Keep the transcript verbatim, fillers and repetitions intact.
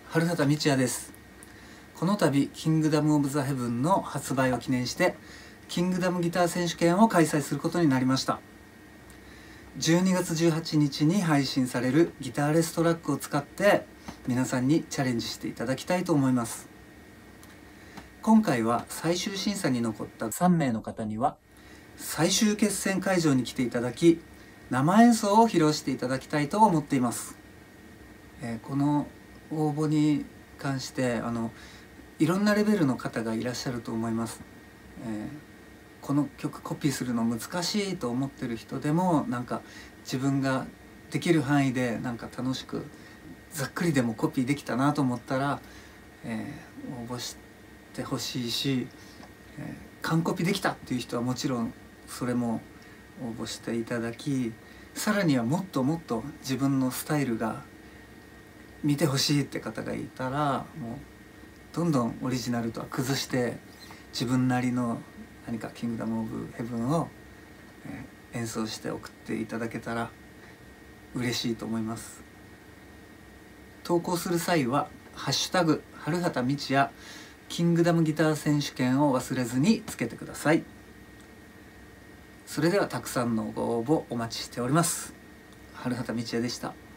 春畑道也です。この度キングダムオブザヘブンの発売を記念してキングダムギター選手権を開催することになりました。じゅうにがつじゅうはちにちに配信されるギターレストラックを使って皆さんにチャレンジしていただきたいと思います。今回は最終審査に残ったさんめいの方には最終決戦会場に来ていただき生演奏を披露していただきたいと思っています。えー、この応募に関してあのいろんなレベルの方がいらっしゃると思います。えー、この曲コピーするの難しいと思ってる人でもなんか自分ができる範囲でなんか楽しくざっくりでもコピーできたなと思ったら、えー、応募してほしいし、えー、完コピできたっていう人はもちろんそれも応募していただき、さらにはもっともっと自分のスタイルが見てほしいって方がいたらもうどんどんオリジナルとは崩して自分なりの何かキングダムオブヘブンを演奏して送っていただけたら嬉しいと思います。投稿する際はハッシュタグ春畑道也キングダムギター選手権を忘れずにつけてください。それではたくさんのご応募お待ちしております。春畑道也でした。